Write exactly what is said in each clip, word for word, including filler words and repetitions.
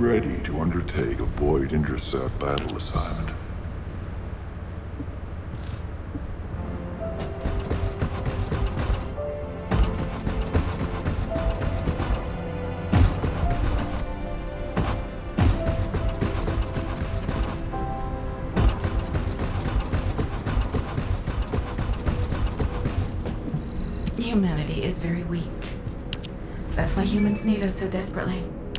ready to undertake a Void Intercept battle assignment? Humanity is very weak. That's why humans need us so desperately.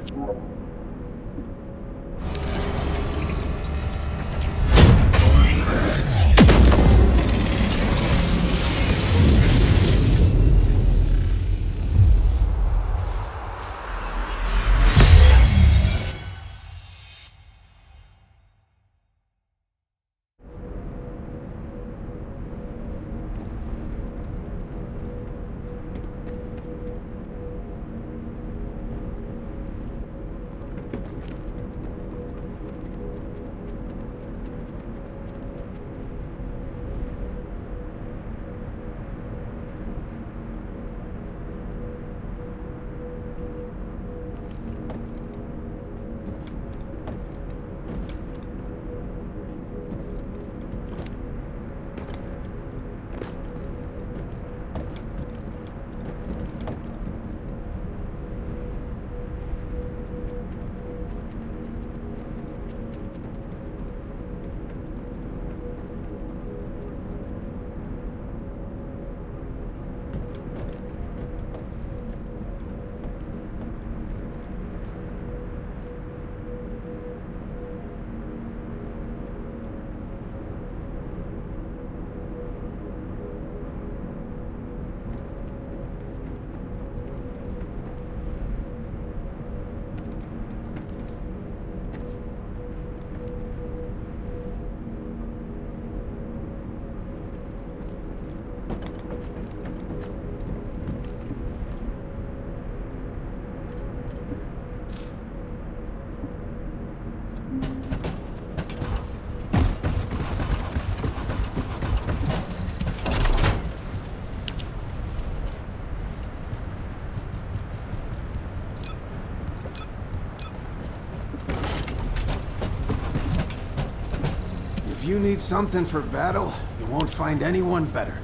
If you need something for battle, you won't find anyone better.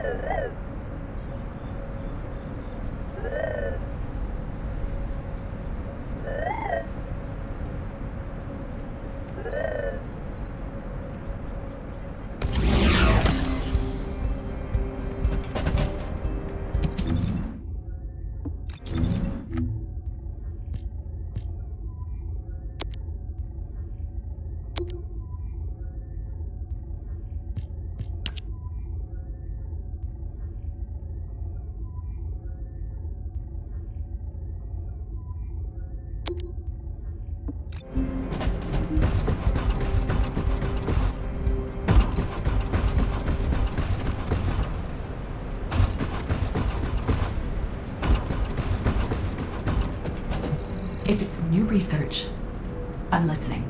If it's new research, I'm listening.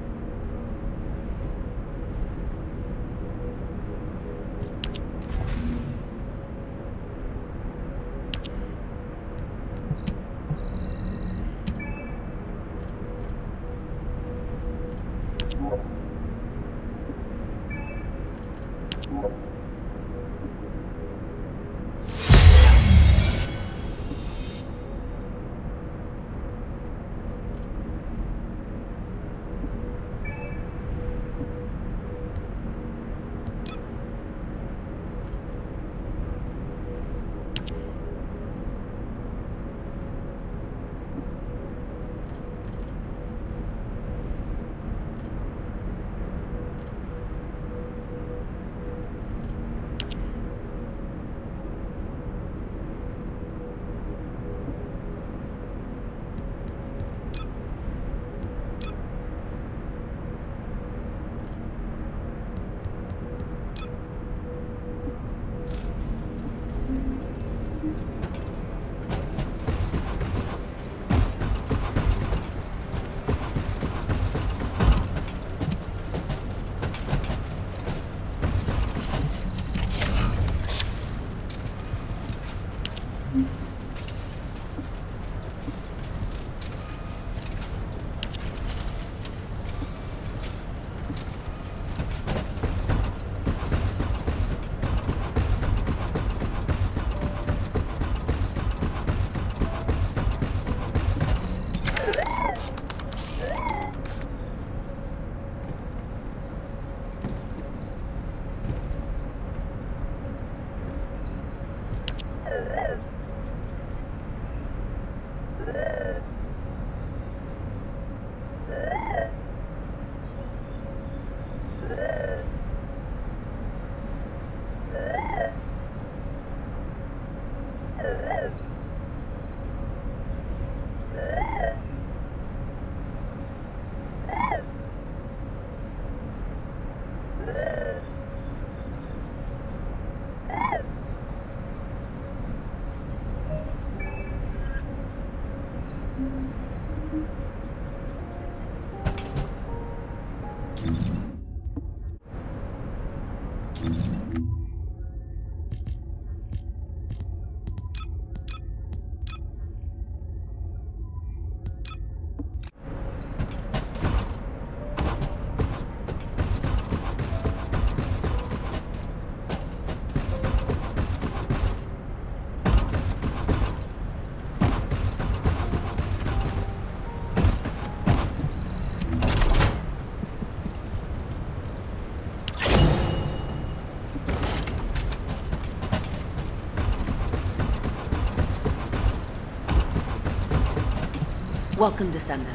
Welcome, Descendant.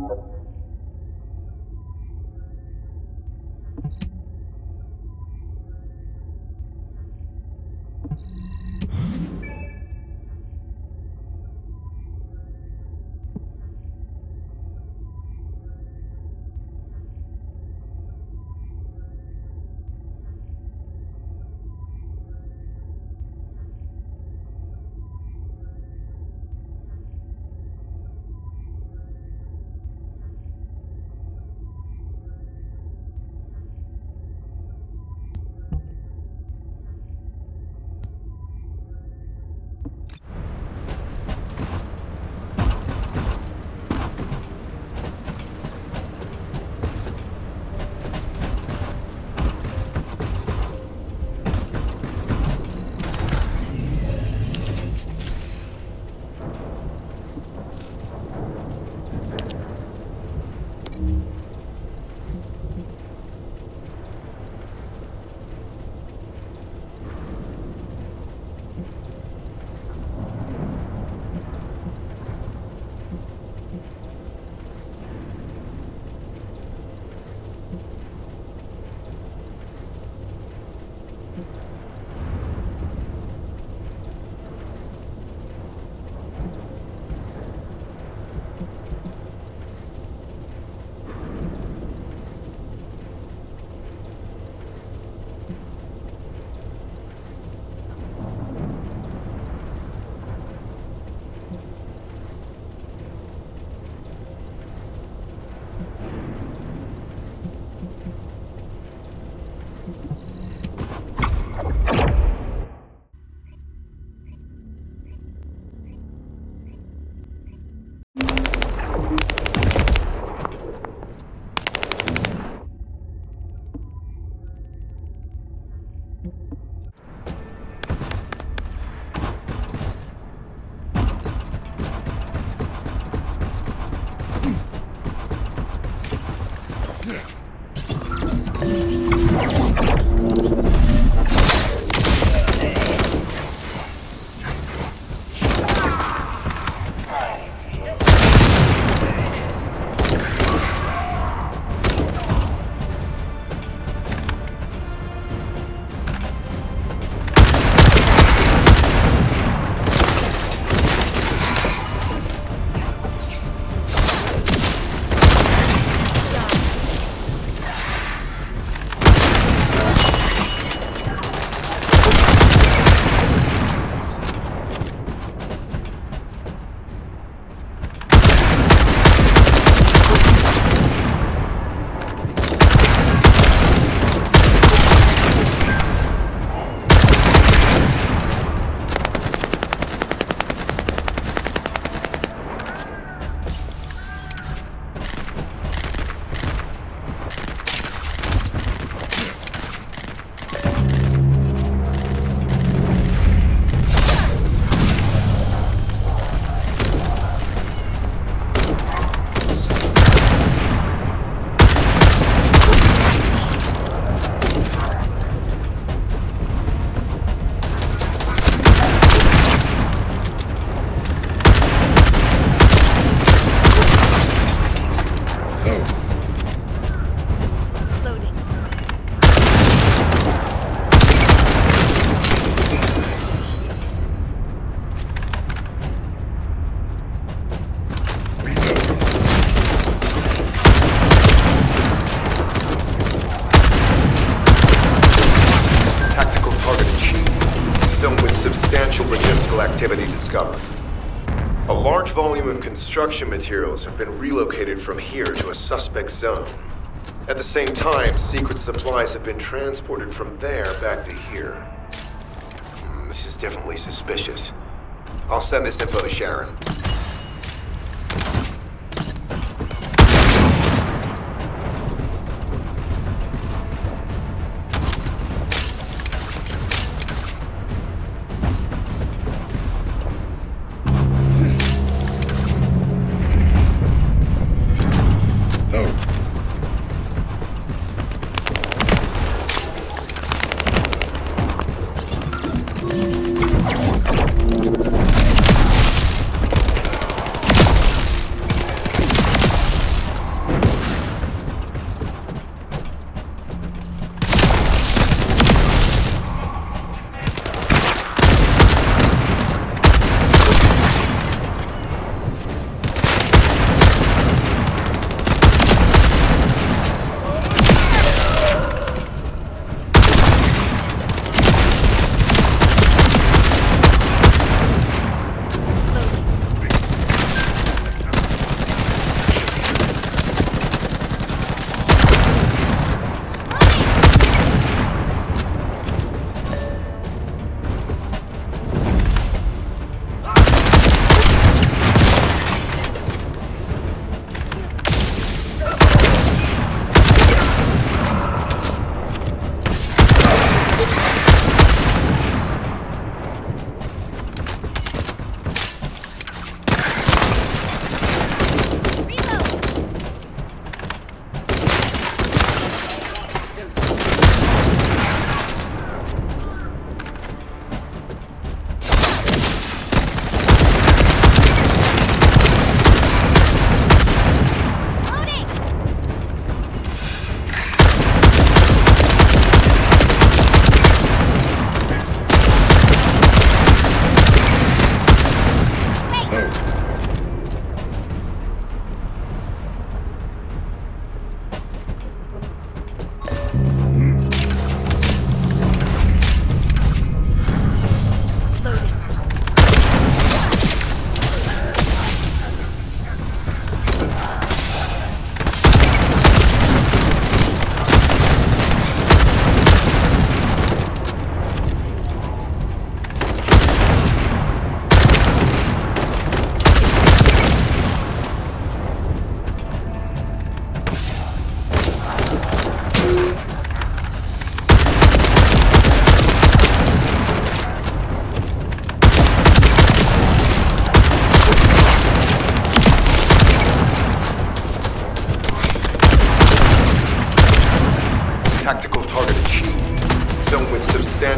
Activity discovered. A large volume of construction materials have been relocated from here to a suspect zone. At the same time, secret supplies have been transported from there back to here. Hmm, this is definitely suspicious. I'll send this info to Sharon.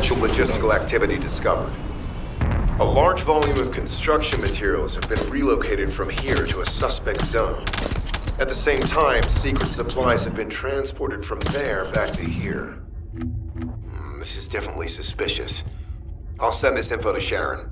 potential logistical activity discovered. A large volume of construction materials have been relocated from here to a suspect zone. At the same time, secret supplies have been transported from there back to here. Hmm, this is definitely suspicious. I'll send this info to Sharon.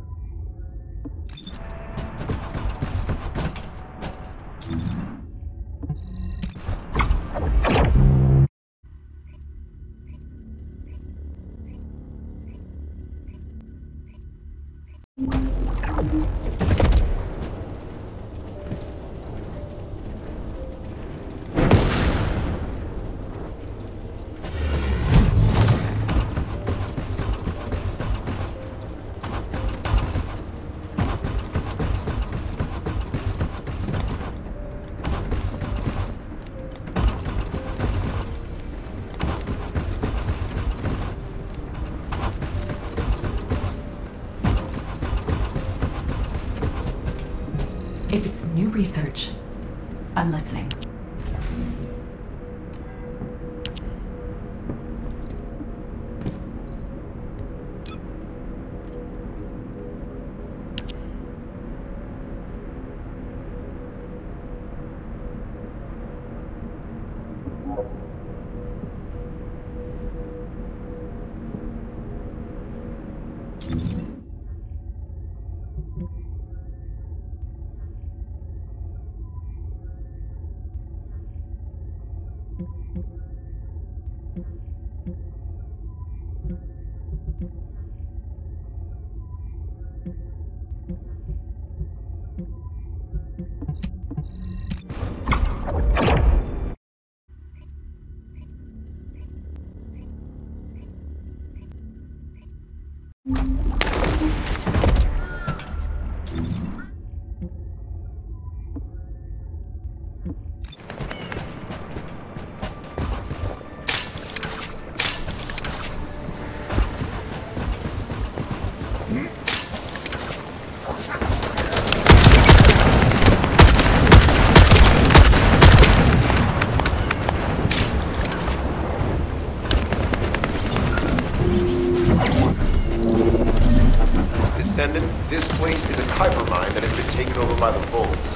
If it's new research, I'm listening. This place is a Kuiper mine that has been taken over by the Vulgus.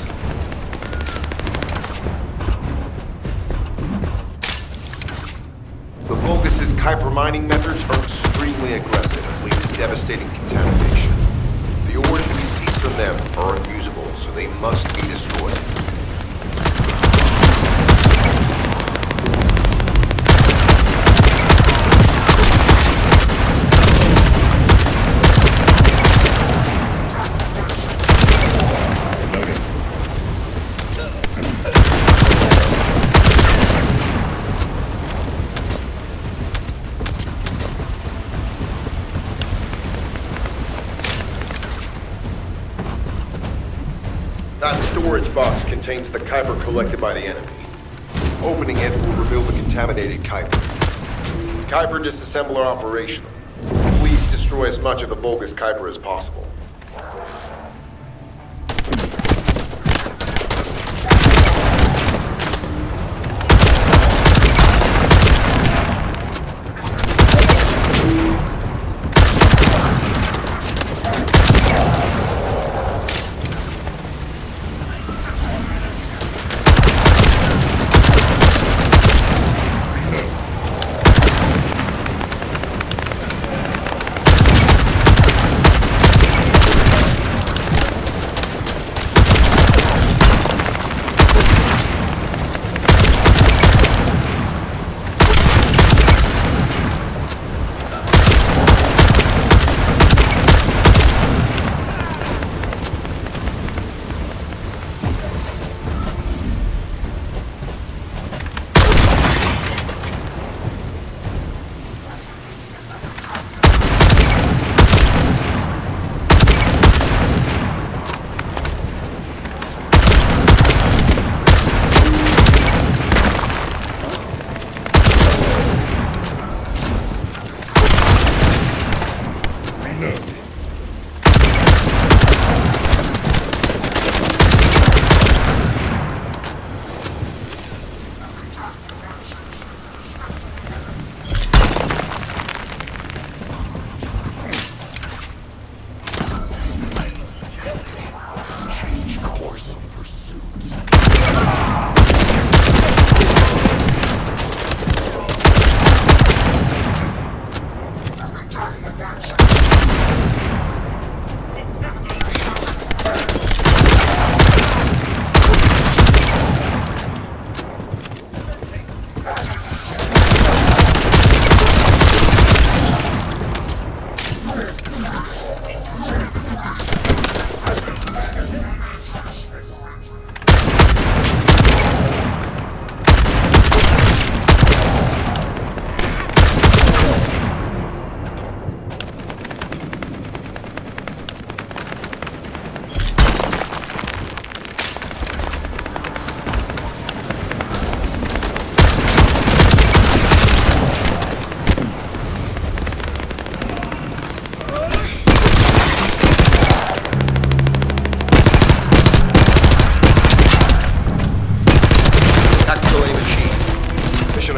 The Vulgus' Kuiper mining methods are extremely aggressive and lead to devastating contamination. The ores we seize from them are unusable, so they must be destroyed. That storage box contains the Kuiper collected by the enemy. Opening it will reveal the contaminated Kuiper. Kuiper disassembler operational. Please destroy as much of the Vulgus Kuiper as possible.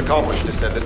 accomplished, Descendant.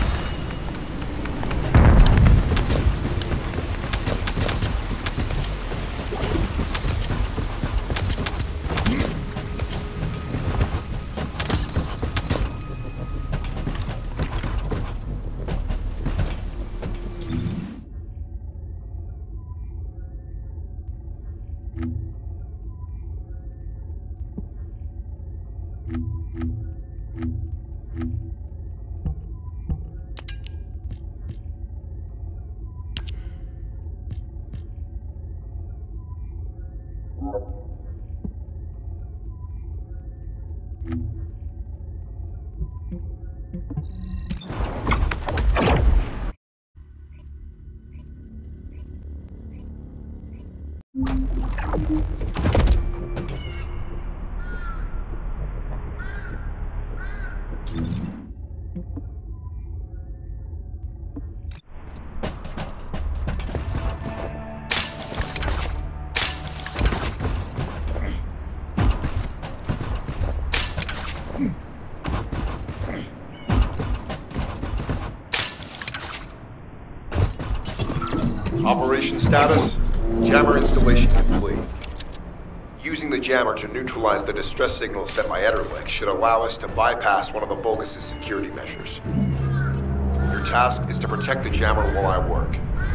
Operation status, jammer installation complete. Using the jammer to neutralize the distress signal sent by Ederlich should allow us to bypass one of the Vulgus' security measures. Your task is to protect the jammer while I work.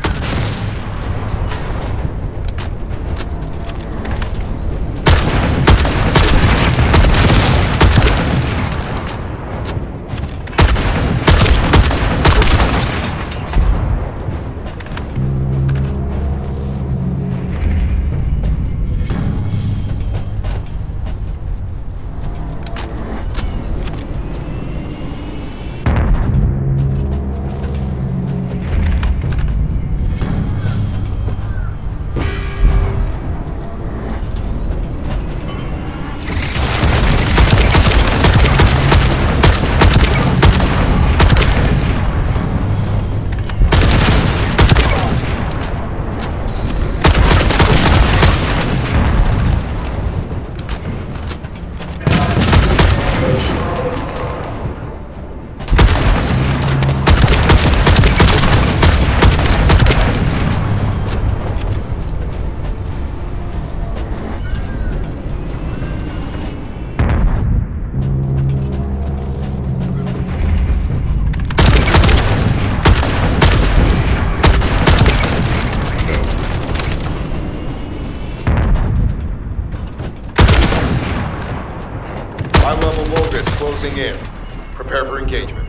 High-level Vulgus closing in. Prepare for engagement.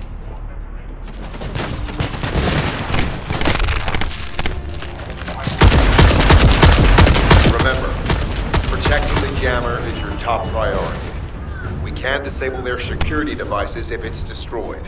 Remember, protecting the jammer is your top priority. We can disable their security devices if it's destroyed.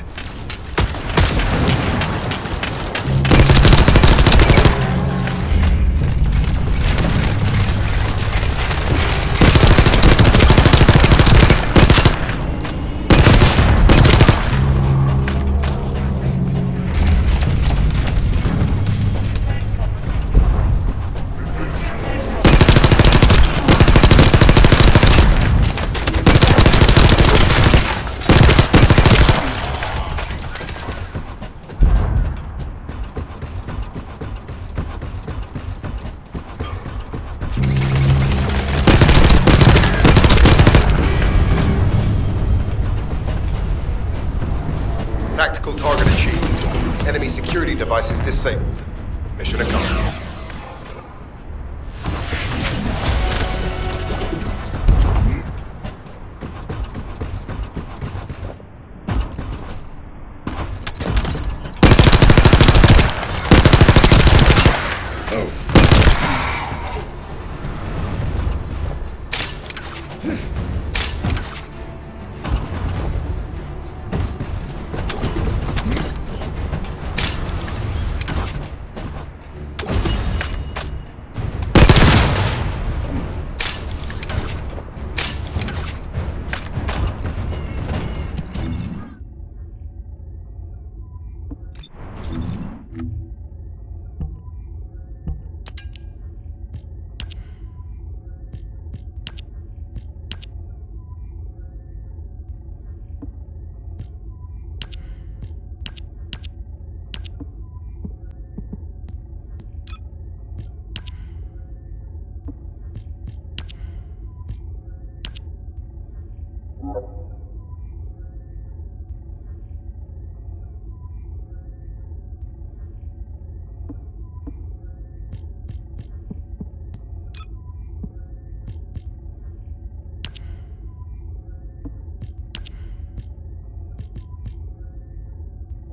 Tactical target achieved. Enemy security devices disabled. Mission accomplished.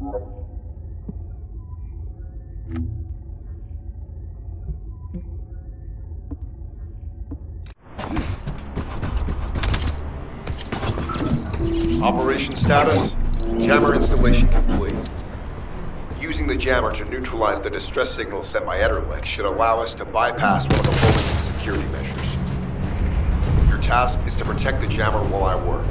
Operation status, jammer installation complete. Using the jammer to neutralize the distress signal sent by Ederlich should allow us to bypass one of the Volus' security measures. Your task is to protect the jammer while I work.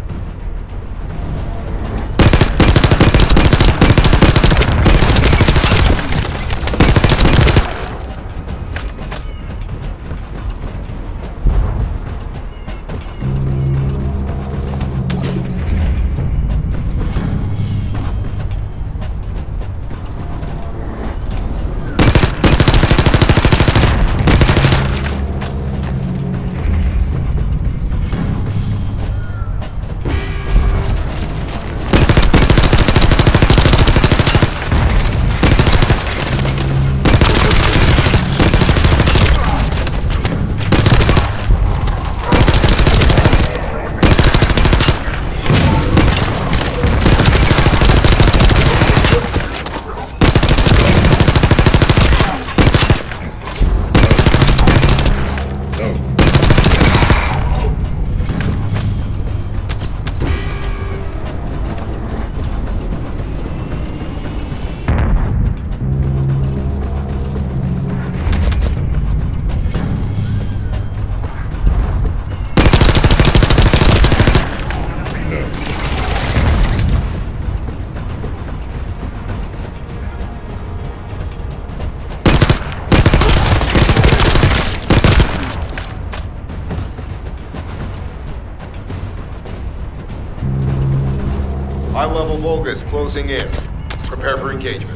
High-level Volgus closing in. Prepare for engagement.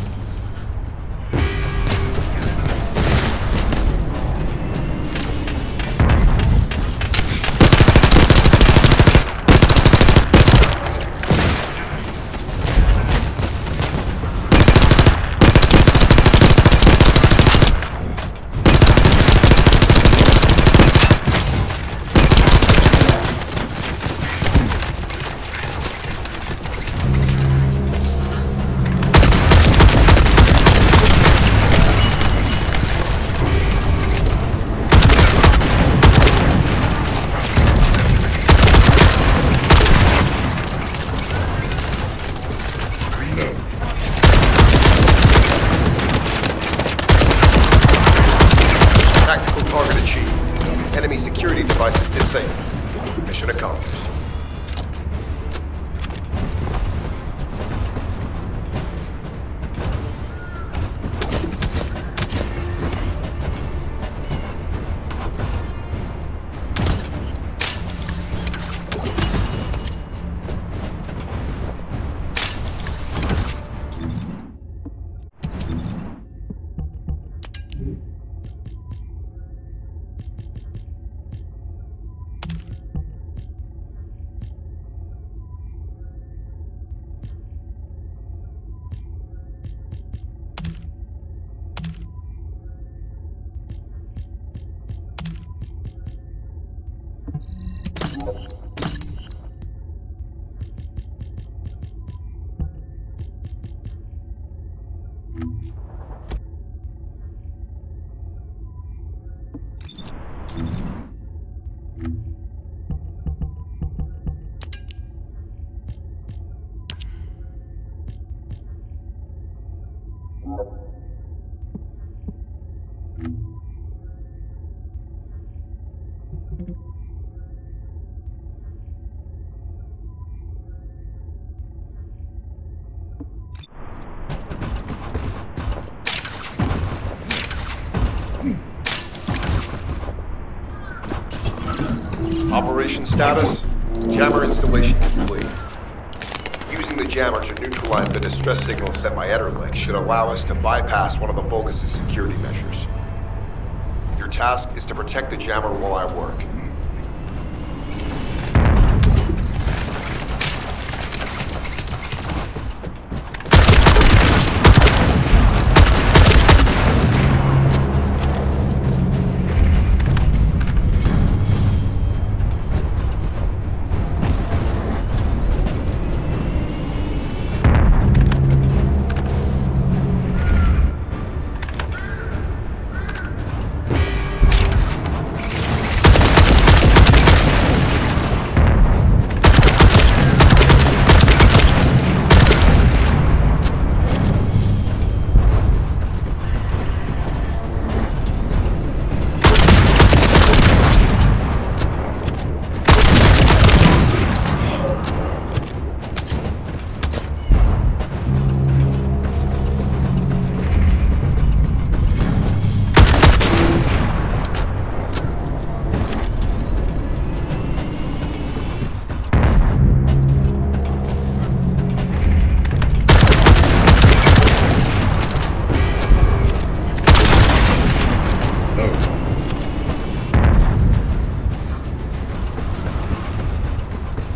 Target achieved. Enemy security devices disabled. Mission accomplished. Operation status, jammer installation complete. Using the jammer to neutralize the distress signal sent by Ederlich should allow us to bypass one of the Volgus' security measures. Your task is to protect the jammer while I work.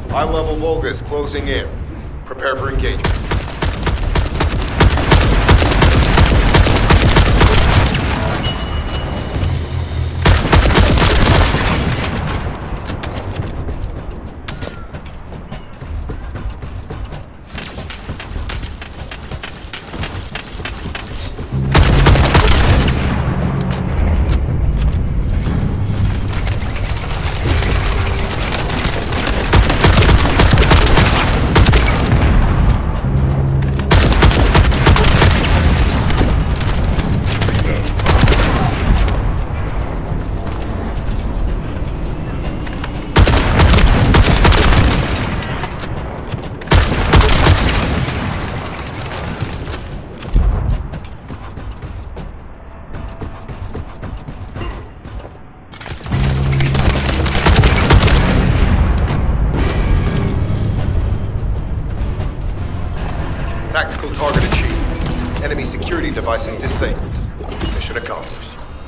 High-level Vulgus closing in. Prepare for engagement. Tactical target achieved. Enemy security devices disabled. Mission accomplished.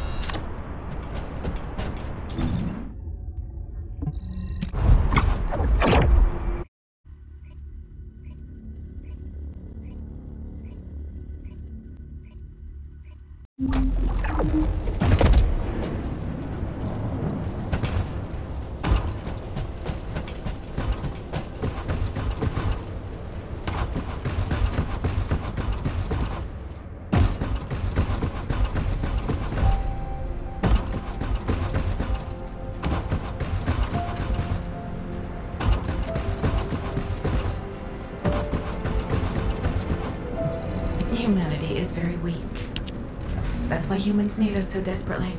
Humanity is very weak. That's why humans need us so desperately.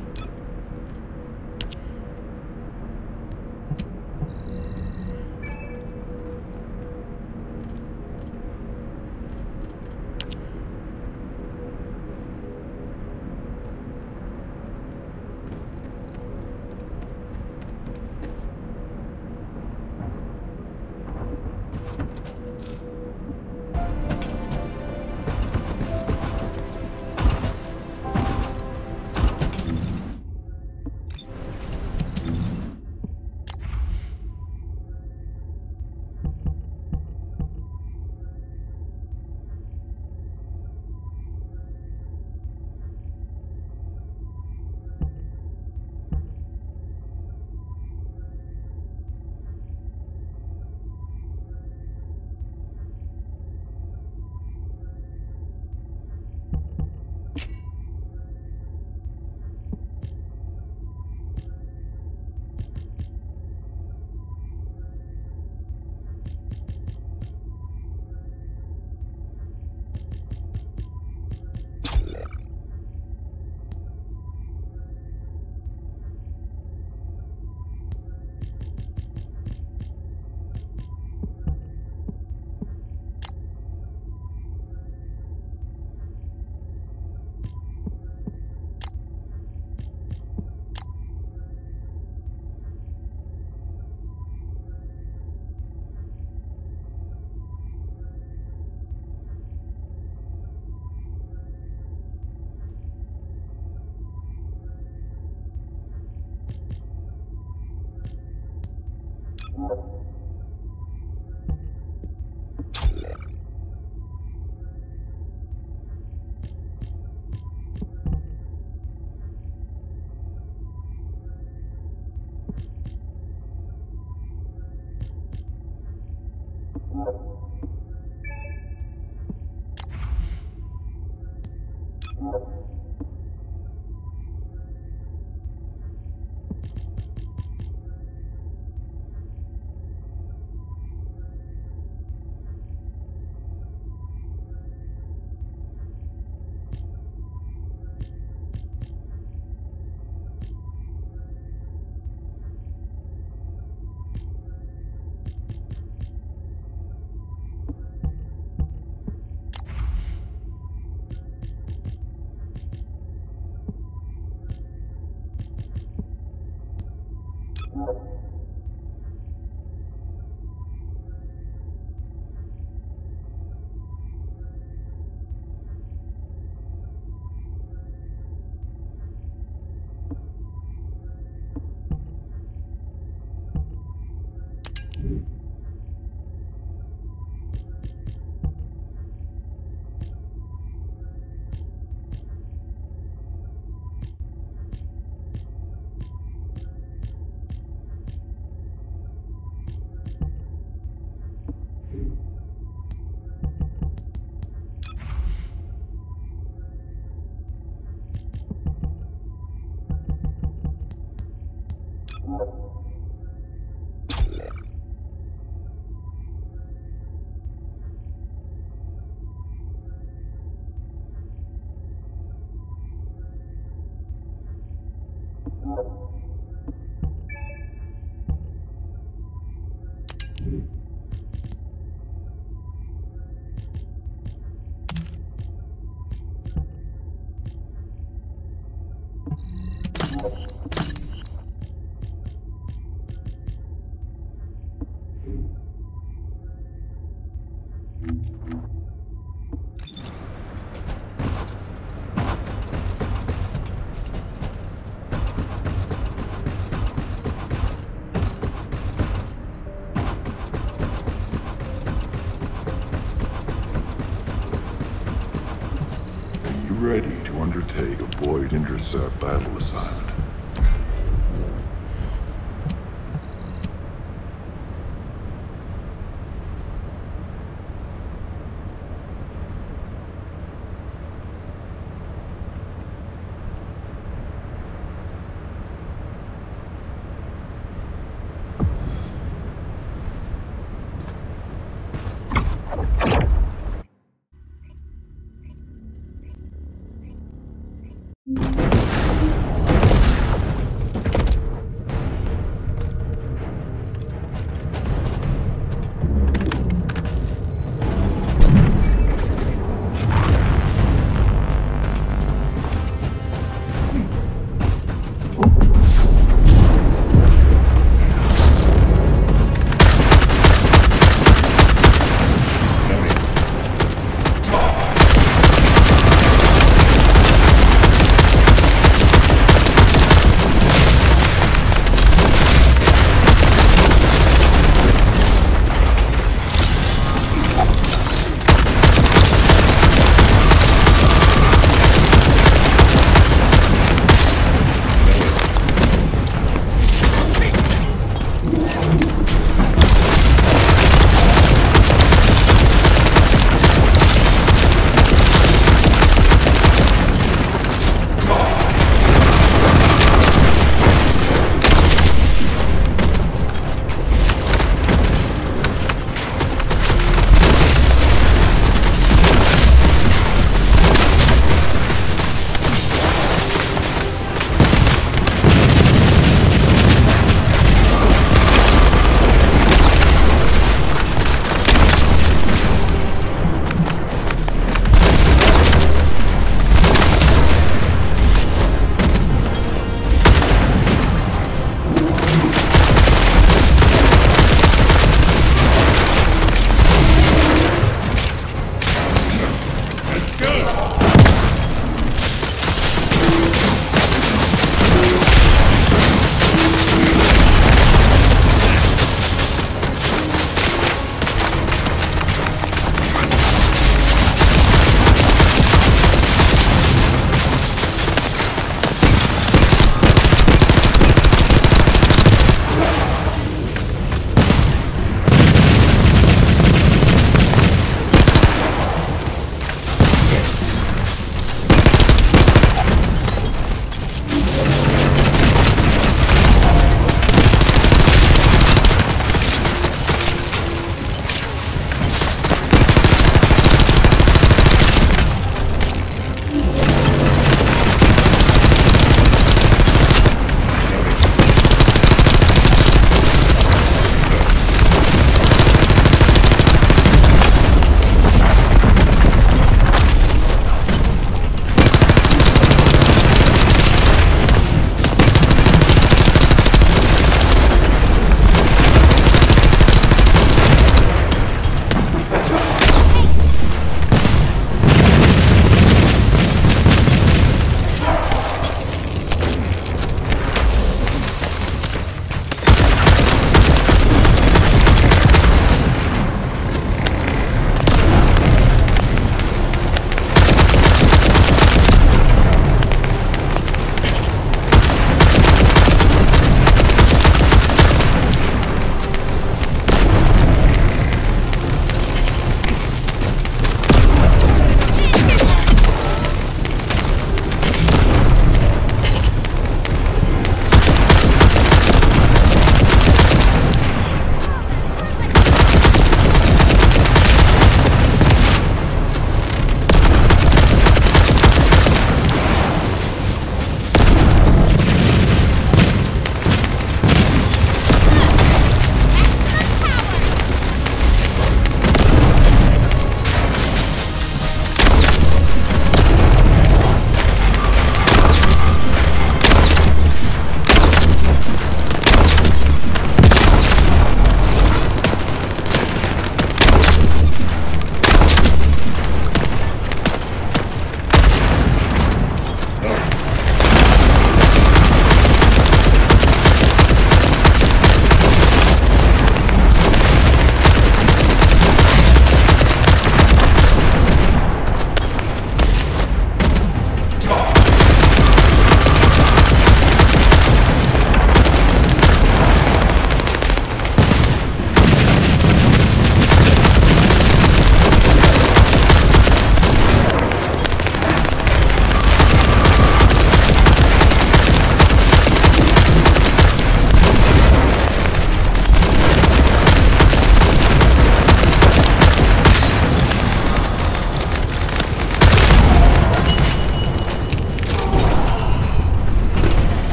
Are you ready to undertake a Void Intercept battle assignment?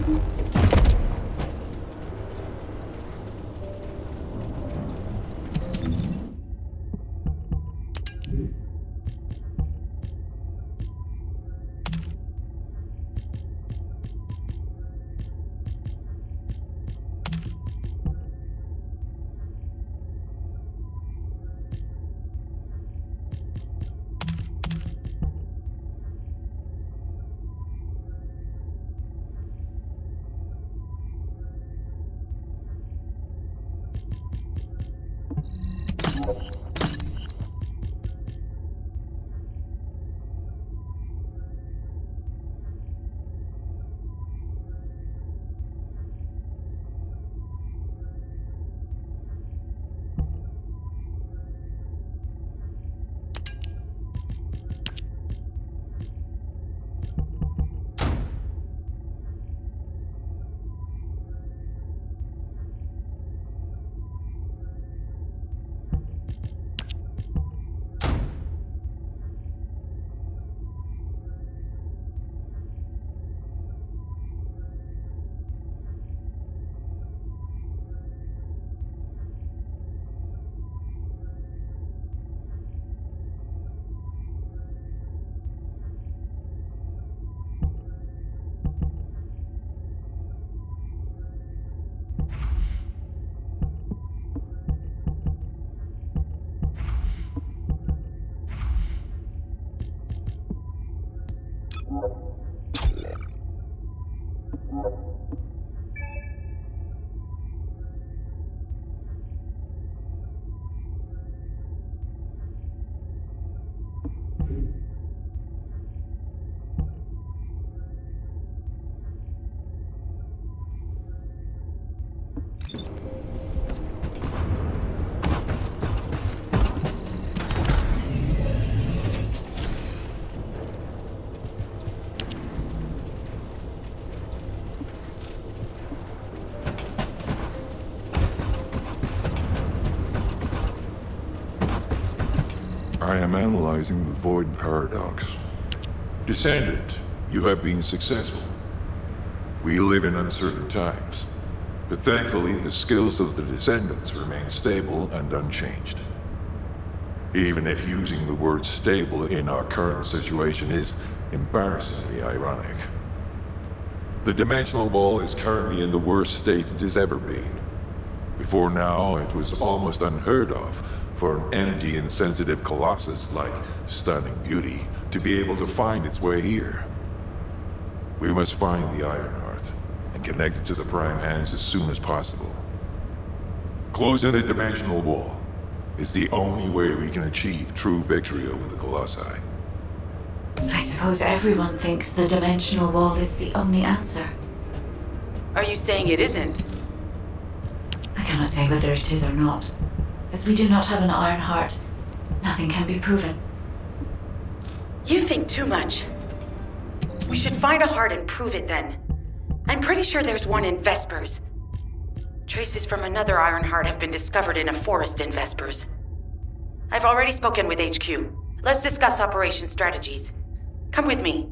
I am analyzing the Void Paradox. Descendant, you have been successful. We live in uncertain times, but thankfully the skills of the Descendants remain stable and unchanged. Even if using the word stable in our current situation is embarrassingly ironic. The Dimensional Wall is currently in the worst state it has ever been. Before now, it was almost unheard of for an energy-insensitive colossus like Stunning Beauty to be able to find its way here. We must find the Ironheart and connect it to the Prime Hands as soon as possible. Closing the Dimensional Wall is the only way we can achieve true victory over the Colossi. I suppose everyone thinks the Dimensional Wall is the only answer. Are you saying it isn't? I cannot say whether it is or not. As we do not have an Ironheart, nothing can be proven. You think too much. We should find a heart and prove it then. I'm pretty sure there's one in Vespers. Traces from another Ironheart have been discovered in a forest in Vespers. I've already spoken with H Q. Let's discuss operation strategies. Come with me.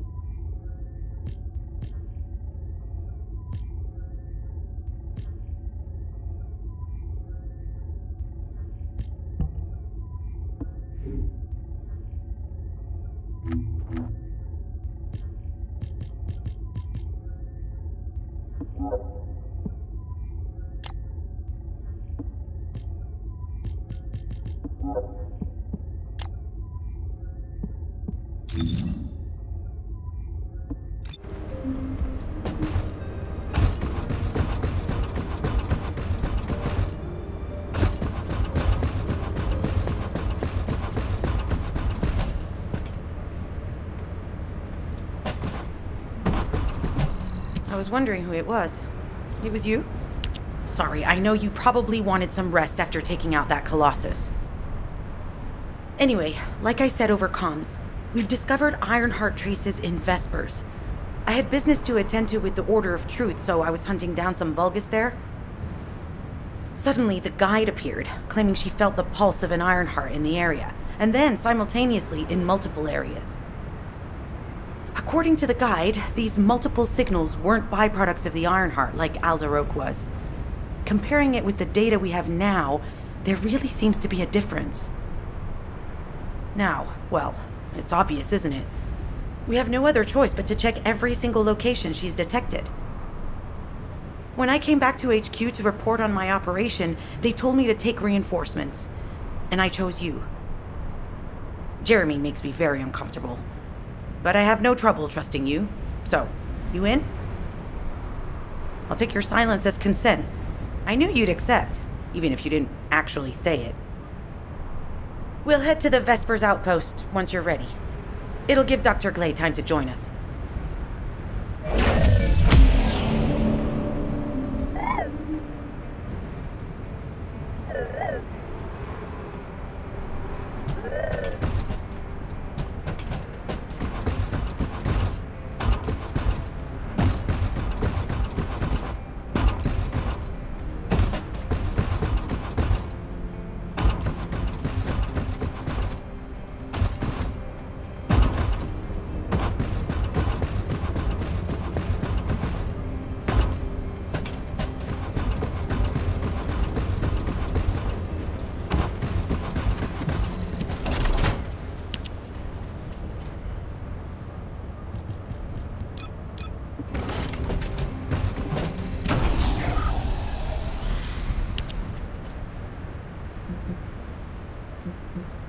I was wondering who it was. It was you? Sorry, I know you probably wanted some rest after taking out that Colossus. Anyway, like I said over comms, we've discovered Ironheart traces in Vespers. I had business to attend to with the Order of Truth, so I was hunting down some Vulgus there. Suddenly, the guide appeared, claiming she felt the pulse of an Ironheart in the area, and then simultaneously in multiple areas. According to the guide, these multiple signals weren't byproducts of the Ironheart like Al-Zarok was. Comparing it with the data we have now, there really seems to be a difference. Now, well, it's obvious, isn't it? We have no other choice but to check every single location she's detected. When I came back to H Q to report on my operation, they told me to take reinforcements, and I chose you. Jeremy makes me very uncomfortable, but I have no trouble trusting you. So, you in? I'll take your silence as consent. I knew you'd accept, even if you didn't actually say it. We'll head to the Vespers outpost once you're ready. It'll give Doctor Glay time to join us. Mm-hmm.